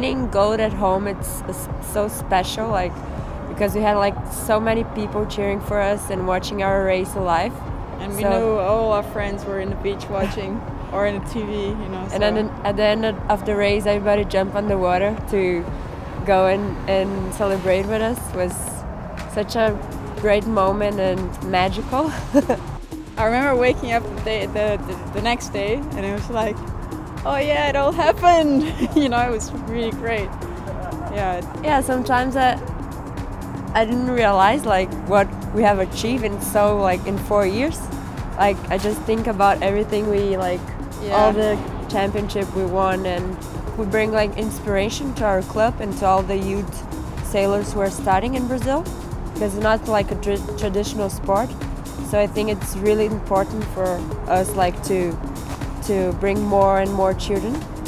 winning gold at home, it's so special, like, because we had like so many people cheering for us and watching our race live. And we know all our friends were in the beach watching or in the TV, you know. And then at the end of the race, everybody jumped on the water to go and celebrate with us. It was such a great moment and magical. I remember waking up the next day, and it was like, oh yeah, it all happened. You know, it was really great. Yeah. Yeah, sometimes I didn't realize like what we have achieved in in 4 years. Like, I just think about everything we all the championship we won, and we bring like inspiration to our club and to all the youth sailors who are starting in Brazil, because it's not like a traditional sport. So I think it's really important for us like to bring more and more children